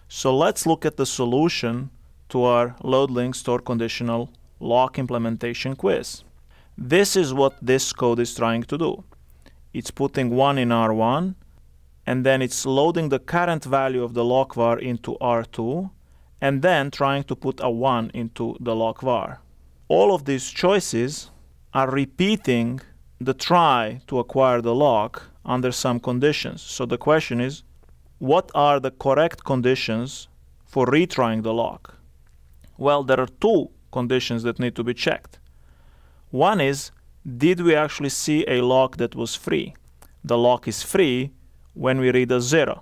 So let's look at the solution to our load link store conditional lock implementation quiz. This is what this code is trying to do. It's putting 1 in R1, and then it's loading the current value of the lock var into R2, and then trying to put a 1 into the lock var. All of these choices are repeating the try to acquire the lock under some conditions. So the question is, what are the correct conditions for retrying the lock? Well, there are two conditions that need to be checked. One is, did we actually see a lock that was free? The lock is free when we read a 0.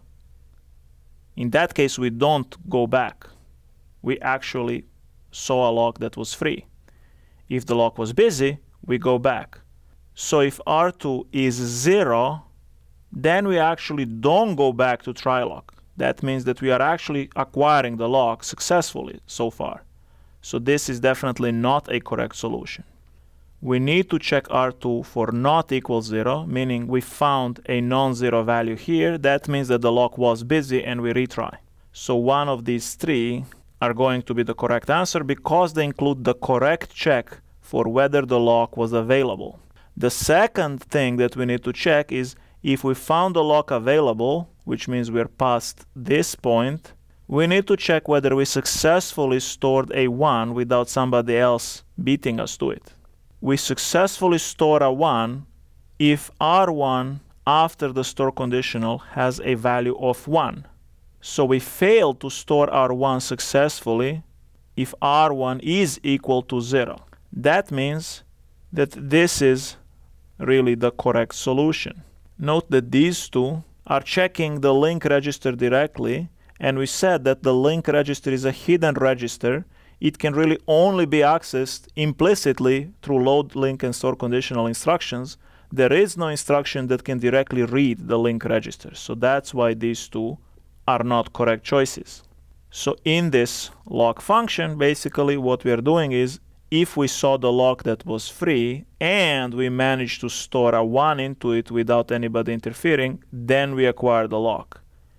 In that case, we don't go back. We actually saw a lock that was free. If the lock was busy, we go back. So if R2 is 0, then we actually don't go back to try lock. That means that we are actually acquiring the lock successfully so far. So this is definitely not a correct solution. We need to check R2 for not equal 0, meaning we found a non-zero value here. That means that the lock was busy and we retry. So one of these three are going to be the correct answer because they include the correct check for whether the lock was available. The second thing that we need to check is if we found the lock available, which means we're past this point, we need to check whether we successfully stored a 1 without somebody else beating us to it. We successfully store a 1 if R1 after the store conditional has a value of 1. So we fail to store R1 successfully if R1 is equal to 0. That means that this is really the correct solution. Note that these two are checking the link register directly, and we said that the link register is a hidden register. It can really only be accessed implicitly through load, link, and store conditional instructions. There is no instruction that can directly read the link register. So that's why these two are not correct choices. So in this lock function, basically what we are doing is, if we saw the lock that was free and we managed to store a 1 into it without anybody interfering, then we acquire the lock.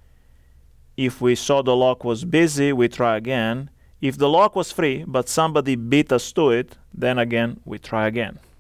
If we saw the lock was busy, we try again. If the lock was free but somebody beat us to it, then again we try again.